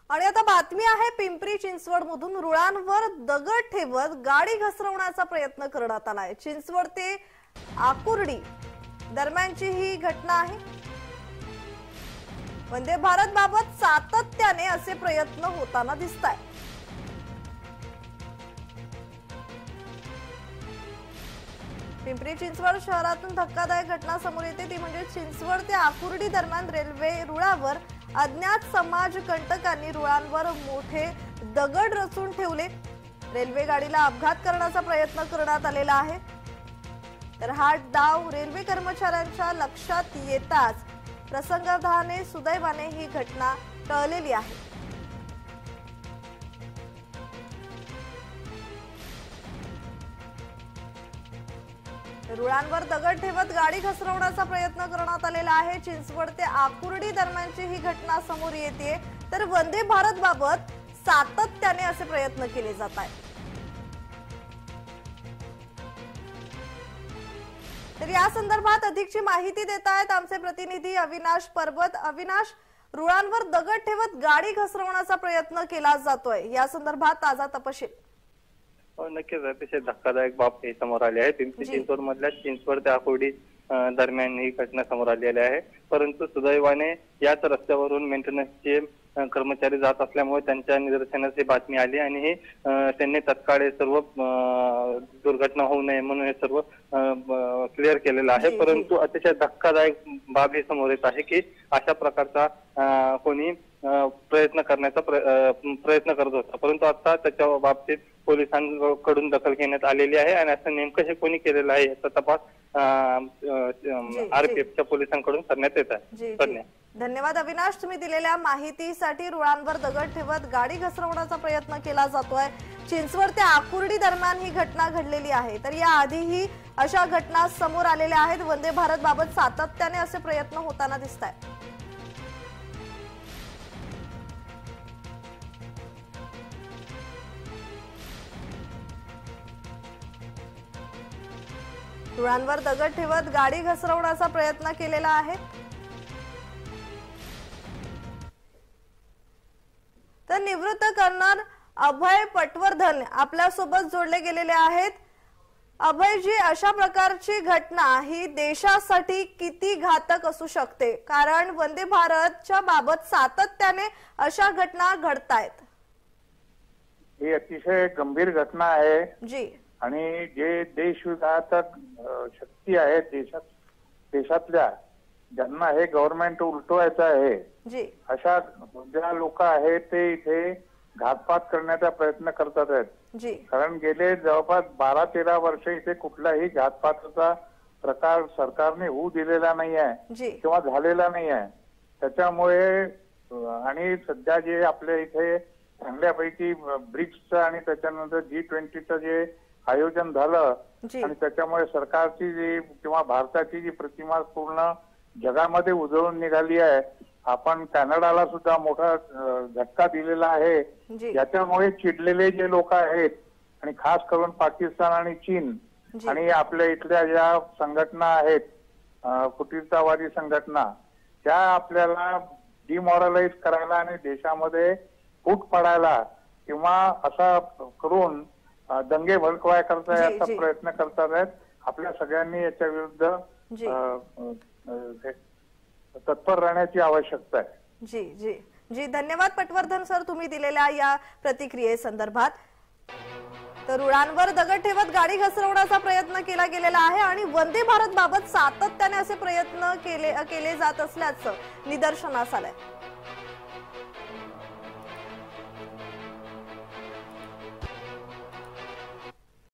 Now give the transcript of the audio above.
आणि आता बातमी आहे पिंपरी चिंचवड मधून रुळांवर दगड ठेवत गाडी घसरवण्याचा प्रयत्न करण्यात आलाय। चिंचवड ते आकुर्डी दरम्यानची ही घटना आहे। वंदे भारत बाबत सातत्याने असे प्रयत्न होताना दिसतायत। पिंपरी चिंचवड शहरातून धक्कादायक घटना समोर येते ती म्हणजे चिंचवड ते आकुर्डी दरम्यान रेल्वे रुळावर अज्ञात समाजकंटकांनी रुळांवर मोठे दगड रचून ठेवले। रेल्वे गाडीला अपघात करण्याचा प्रयत्न करण्यात आलेला आहे। तर हा डाव रेल्वे कर्मचाऱ्यांच्या लक्षात येताच प्रसंगावधाने सुदैवाने ही घटना टळलेली आहे। रुळांवर दगड ठेवत गाडी घसरवण्याचा प्रयत्न करण्यात आलेला आहे। चिंचवड ते आकुर्डी दरम्यानची ही घटना समोर येते। तर वंदे भारत बाबत सातत्याने असे प्रयत्न केले जात आहेत। तर या संदर्भात अधिकची माहिती देत आहेत आमचे प्रतिनिधी अविनाश परबत। अविनाश, रुळांवर दगड ठेवत गाडी घसरवण्याचा प्रयत्न केला जातोय, या संदर्भात ताजा तपशील। नक्कीच अतिशय धक्कादायक बाब हे समोर आली आहे। पिंपरी चिंचवड मधल्या चिंचवड ते आकुर्डी दरम्यान ही घटना समोर आलेली आहे। परंतु सुदैवाने याच रस्त्यावरून मेंटेनन्सचे कर्मचारी जात असल्यामुळे त्यांच्या निदर्शनास ही बातमी आली आणि हे त्यांनी तत्काळ सर्व दुर्घटना होऊ नये म्हणून हे सर्व क्लिअर केलेलं आहे। परंतु अतिशय धक्कादायक बाब हे समोर येत आहे की अशा प्रकारचा कोणी प्रयत्न करण्याचा प्रयत्न करत होता, परंतु आता त्याच्या बाबतीत पोलिसांकडून दखल घेण्यात आलेली आहे आणि असं नेमकं हे कोणी केलेलं आहे याचा तपास आरपीएफच्या पोलिसांकडून करण्यात येत आहे। धन्यवाद अविनाश, तुम्ही दिलेल्या माहितीसाठी। रुळांवर दगड ठेवत गाडी घसरवण्याचा प्रयत्न केला जातोय। चिंचवड ते आकुर्डी दरम्यान ही घटना घडलेली आहे। तर या आधीही अशा घटना समोर आलेल्या आहेत। वंदे भारत बाबत सातत्याने असे प्रयत्न होताना दिसत आहेत। रुळांवर दगड ठेवत गाडी घसरवण्याचा प्रयत्न केलेला आहे। तर निवृत्त कर्नल अभय पटवर्धन आपल्या सोबत जोडले गेलेले आहेत। अभयजी, अशा प्रकारची घटना ही देशासाठी किती घातक असू शकते, कारण वंदे भारतच्या बाबत सातत्याने अशा घटना घडतायत। ही अतिशय गंभीर घटना आहे जी, आणि जे देशविघातक शक्ती आहेत देशातल्या ज्यांना हे गव्हर्नमेंट उलटवायचं आहे जी, अशा ज्या लोक आहेत ते इथे घातपात करण्याचा प्रयत्न करतात आहेत जी। कारण गेले जवळपास 12-13 वर्ष इथे कुठलाही घातपाताचा प्रकार सरकारने होऊ दिलेला नाही आहे किंवा झालेला नाही आहे। त्याच्यामुळे आणि सध्या जे आपल्या इथे चांगल्यापैकी ब्रिक्सचं आणि त्याच्यानंतर G20चं जे आयोजन झालं आणि त्याच्यामुळे सरकारची जी किंवा भारताची जी प्रतिमा पूर्ण जगामध्ये उजळून निघाली आहे। आपण कॅनडाला सुद्धा मोठा झटका दिलेला आहे। याच्यामुळे चिडलेले जे लोक आहेत आणि खास करून पाकिस्तान आणि चीन आणि आपल्या इथल्या ज्या संघटना आहेत फुटीरतावादी संघटना, त्या आपल्याला डिमॉरलाइज करायला आणि देशामध्ये फूट पडायला किंवा असा करून दंगे भडकवाय करता याचा प्रयत्न करतात आहेत। आपल्या सगळ्यांनी याच्या विरुद्ध तत्पर राहण्याची आवश्यकता आहे। जी जी जी, धन्यवाद पटवर्धन सर, तुम्ही दिलेल्या या प्रतिक्रियेसंदर्भात। तर रुळांवर दगड ठेवत गाडी घसरवण्याचा प्रयत्न केला गेलेला आहे आणि वंदे भारत बाबत सातत्याने असे प्रयत्न केले जात असल्याचं निदर्शनास आलंय।